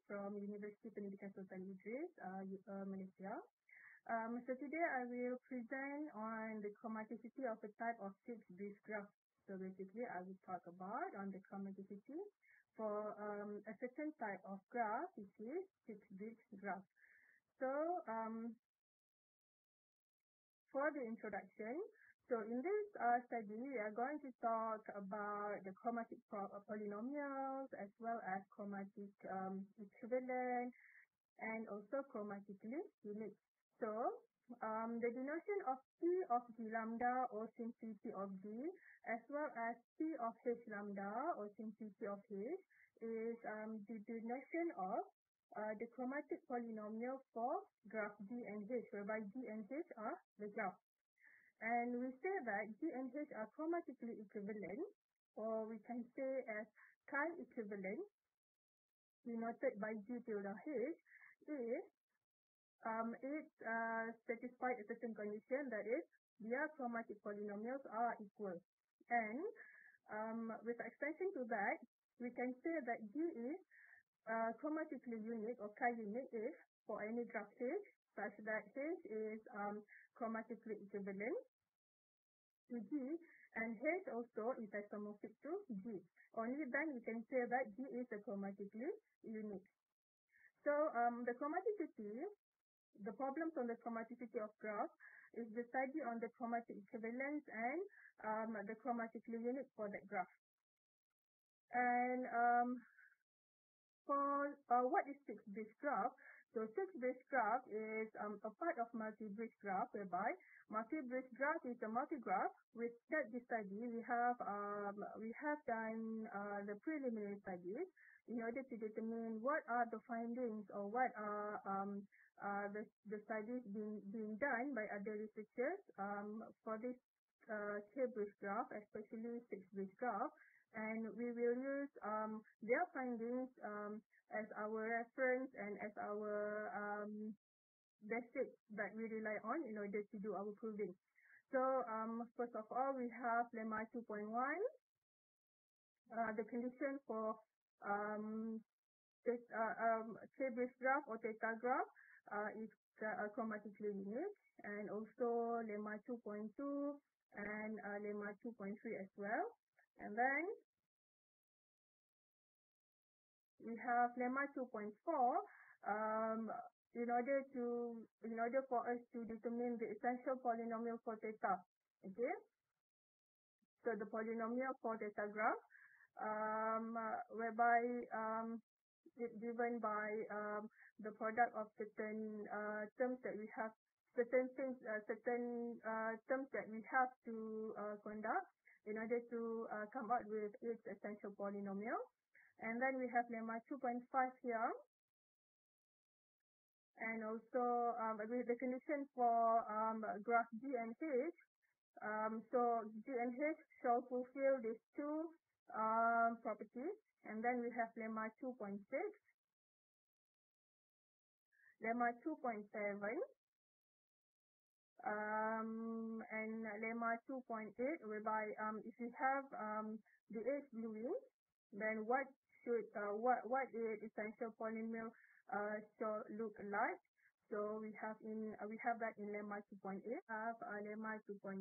from Universiti Pendidikan Sultan Idris, Malaysia. So today I will present on the chromaticity of a type of six-bridge graph. So basically I will talk about on the chromaticity for a certain type of graph, which is six-bridge graph. So for the introduction, so in this study, we are going to talk about the chromatic polynomials as well as chromatic equivalent and also chromatically unique. So the denotation of P of G lambda or simply P of G as well as P of H lambda or simply P of H is the denotation of the chromatic polynomial for graph G and H, whereby G and H are the graph. And we say that G and H are chromatically equivalent, or we can say as chi-equivalent, denoted by G tilde H, if it satisfies a certain condition, that is, their chromatic polynomials are equal. And with extension to that, we can say that G is chromatically unique or chi-unique if for any graph H, such that H is chromatically equivalent to G and H also is isomorphic to G. Only then we can say that G is a chromatically unique. So the chromaticity, the problems on the chromaticity of graph is the study on the chromatic equivalence and the chromatically unique for that graph. And for what is six-bridge graph? So six-bridge graph is a part of multi-bridge graph, whereby multi-bridge graph is a multi-graph. With that study, we have done the preliminary studies in order to determine what are the findings or what are the studies being done by other researchers for this K-bridge graph, especially six-bridge graph. And we will use their findings as our reference and as our basic that we rely on in order to do our proving. So first of all, we have lemma 2.1. The condition for K-bridge graph or theta graph is chromatically unique, and also lemma 2.2 and lemma 2.3 as well. And then we have lemma 2.4. In order for us to determine the essential polynomial for theta. Okay. So the polynomial for theta graph, whereby it's given by the product of certain terms that we have, certain terms that we have to conduct in order to come out with its essential polynomial. And then we have lemma 2.5 here. And also with the condition for graph G and H. So G and H shall fulfill these two properties. And then we have lemma 2.6, lemma 2.7, and lemma 2.8, whereby if you have the H gluing, then what is essential polynomial shall look like. So we have that in lemma 2.8. Have lemma 2.9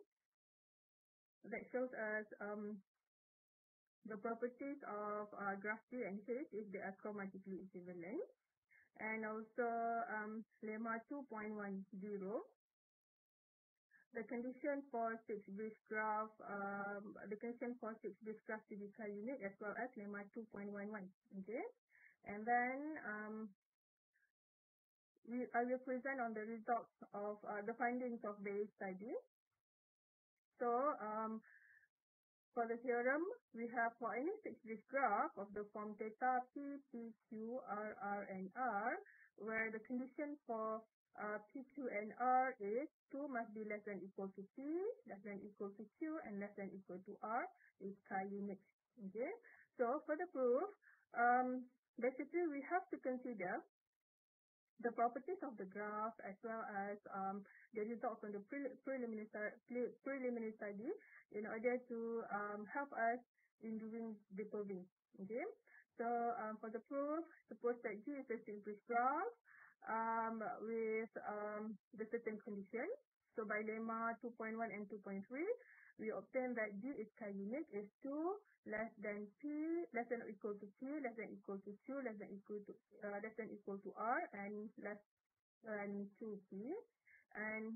that shows us the properties of graph G and H if they are chromatically equivalent, and also lemma 2.10. The condition for six-bridge graph, to be chi-unique, as well as lemma 2.11. Okay, and then I will present on the results of the findings of the study. So for the theorem, we have for any six-bridge graph of the form theta P, P, Q, R, and R, where the condition for P, Q, and R is 2 must be less than equal to P, less than equal to Q, and less than equal to R, is chi-unique. Okay, so for the proof, basically we have to consider the properties of the graph as well as the results from the preliminary study in order to help us in doing the proving. Okay, So for the proof, suppose that G is a six-bridge graph with the certain condition. So by lemma 2.1 and 2.3, we obtain that G is chi-unique if 2 less than P, less than or equal to P, less than equal to Q, less than equal to R, and less than 2P, and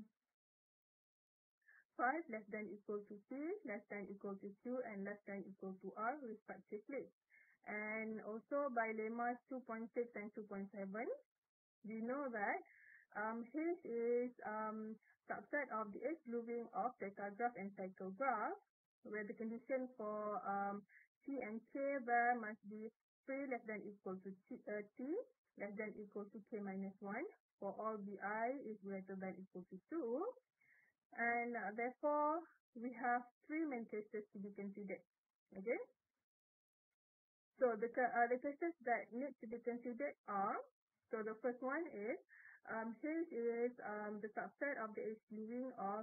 5 less than equal to P, less than equal to Q, and less than equal to R respectively. And also by lemmas 2.6 and 2.7, we know that H is subset of the H grouping of tetragraph and cycle graph, where the condition for T and K there must be 3 less than equal to T less than equal to K minus 1 for all BI is greater than equal to 2. And therefore, we have three main cases to be considered. Okay? So the cases that need to be considered are, so the first one is, H is the subset of the H grouping of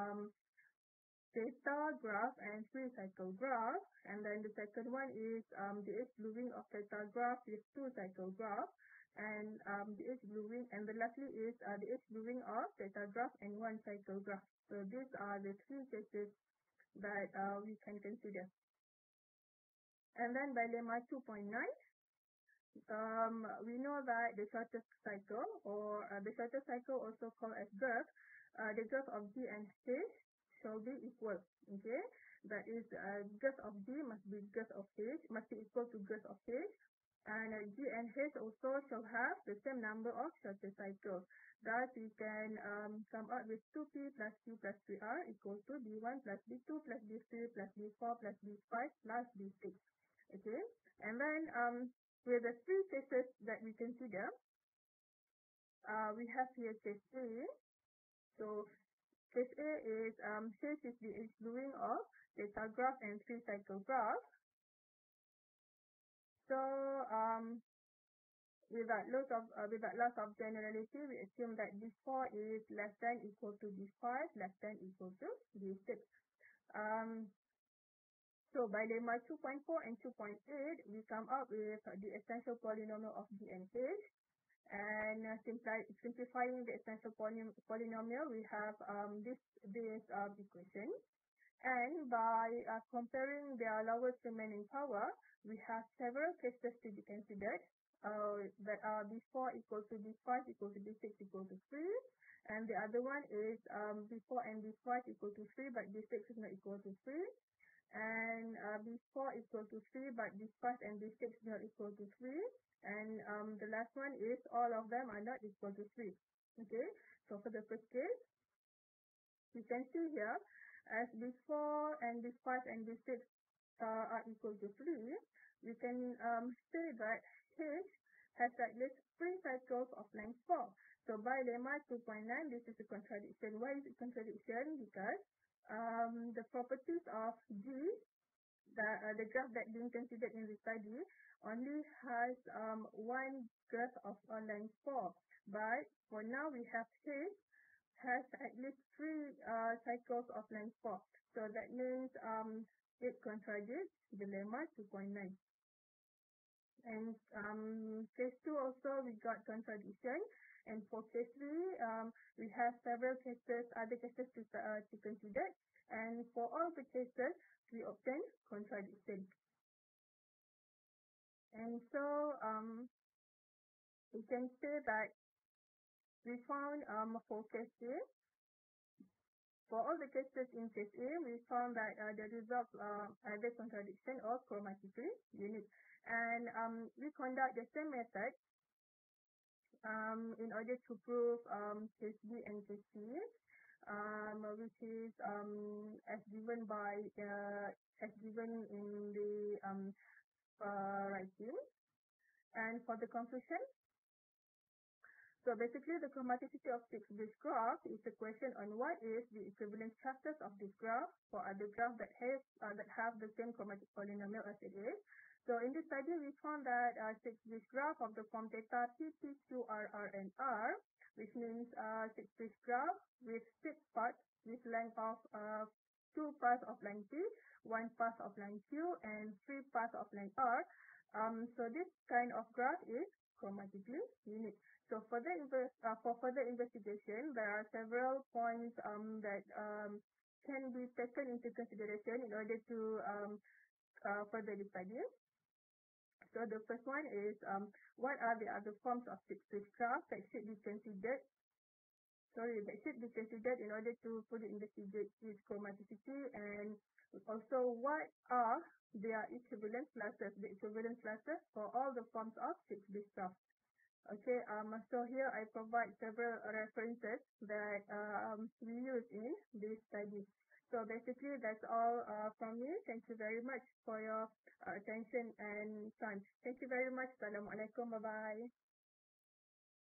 theta graph and free cycle graph. And then the second one is the H grouping of theta graph with two cycle graph. And the H grouping, and the lastly is the H grouping of theta graph and one cycle graph. So these are the three cases that we can consider. And then by lemma 2.9, we know that the shortest cycle, or the shortest cycle also called as graph, the graph of G and H shall be equal. Okay, that is graph of G must be graph of H, must be equal to graph of H, and G and H also shall have the same number of shortest cycles. Thus, we can come out with 2P plus Q plus 3R equal to B1 plus B2 plus B3 plus B4 plus B5 plus B6. Okay, and then with the three cases that we consider, we have here case A. So case A is H is the H grouping of theta graph and three cycle graph. So without loss of generality, we assume that B4 is less than equal to B5, less than equal to B6. So by lemma 2.4 and 2.8, we come up with the essential polynomial of G and H. And simplifying the essential polynomial, we have this equation. And by comparing their lowest remaining power, we have several cases to be considered that are B4 equal to B5 equal to B6 equal to 3. And the other one is B4 and B5 equal to 3, but B6 is not equal to 3. And B4 equal to 3, but B5 and B6 is not equal to 3. And the last one is all of them are not equal to 3. Okay, so for the first case, you can see here, as B4 and B5 and B6 are equal to 3, we can say that H has at least 3 cycles of length 4. So by lemma 2.9, this is a contradiction. Why is it contradiction? Because the properties of G, the graph that being considered in the study, only has one graph of length 4. But for now, we have H has at least 3 cycles of length 4. So that means it contradicts the lemma 2.9. And case 2 also we got contradiction. And for case 3, we have several cases, other cases to consider. And for all the cases, we obtain contradiction. And so we can say that we found for case A, for all the cases in case A, we found that the results are either contradiction or chromatically unique. And we conduct the same method in order to prove case B and case C, which is as given in the writing. And for the conclusion, so basically the chromaticity of six-bridge graph is a question on what is the equivalent structures of this graph for other graphs that have the same chromatic polynomial as it is. So in this study, we found that six-bridge graph of the form theta P, P, Q, R, R, and R, which means six-bridge graph with 6 parts with length of 2 parts of length P, 1 part of length Q, and 3 parts of length R, So this kind of graph is chromatically unique. So for further investigation, there are several points that can be taken into consideration in order to further the study. So the first one is what are the other forms of six-phase graph that should be considered in order to fully investigate its chromaticity, and also what are their equivalent classes for all the forms of six-base graph. Okay, so here I provide several references that we use in this study. So basically that's all from me. Thank you very much for your attention and time. Thank you very much. Assalamualaikum. Bye-bye.